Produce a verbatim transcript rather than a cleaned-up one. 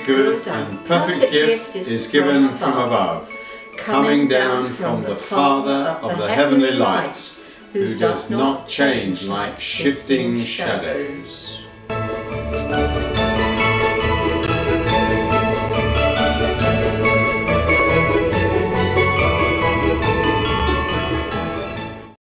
good and perfect gift is given from above, coming down from the Father of the heavenly lights, who does not change like shifting shadows.